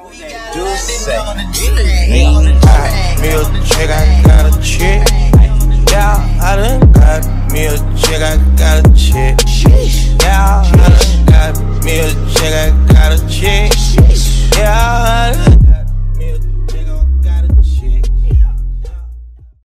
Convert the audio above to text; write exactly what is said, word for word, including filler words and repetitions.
Do say, hey, got me a chick, I got a chick. Yeah, I done got me a chick, I got a chick.